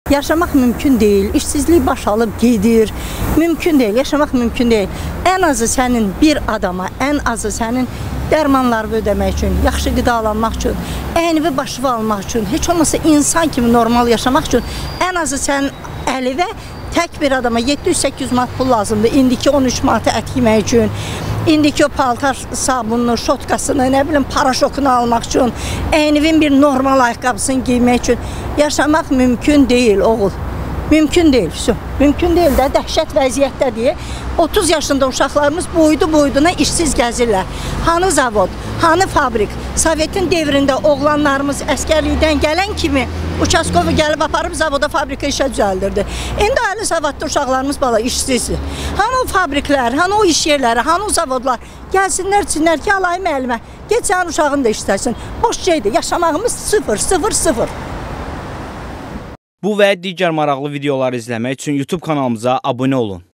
yaşamaq mümkün deyil. İşsizlik baş alıb gedir. Mümkün deyil, yaşamaq mümkün deyil. Ən azı sənin bir adama, ən azı sənin dərmanlarını ödəmək üçün, yaxşı qidalanmaq üçün, əynivi başıva almaq üçün, heç olmasa insan kimi normal yaşamaq üçün ən azı sənin əlivə tək bir adama 700-800 manat pul lazımdır. İndiki 13 manatı ət yemək üçün, indiki o paltar sabununu, şotkasını, nə bilim, paraşokunu almaq üçün, əynivin bir normal ayaqqabısını giymək üçün yaşamaq mümkün deyil, oğul. Mümkün deyil, mümkün deyil də, dəhşət vəziyyətdədir. 30 yaşında uşaqlarımız boydu-boyduna işsiz gəzirlər. Hanı zavod, hanı fabrik? Sovetin devrində oğlanlarımız əskərlikdən gələn kimi uçaskovu gəlib aparıb zavoda, fabrika işə düzəldirdi. İndi ali savadlı uşaqlarımız bala işsizdir. Hanı o fabriklər, hanı o iş yerləri, hanı o zavodlar gəlsinlər, çinlər ki, alayım əlimə. Get sənin uşağın da işləsin. Boş şeydir, yaşamağımız 0-0-0. Bu və digər maraqlı videoları izləmək üçün YouTube kanalımıza abunə olun.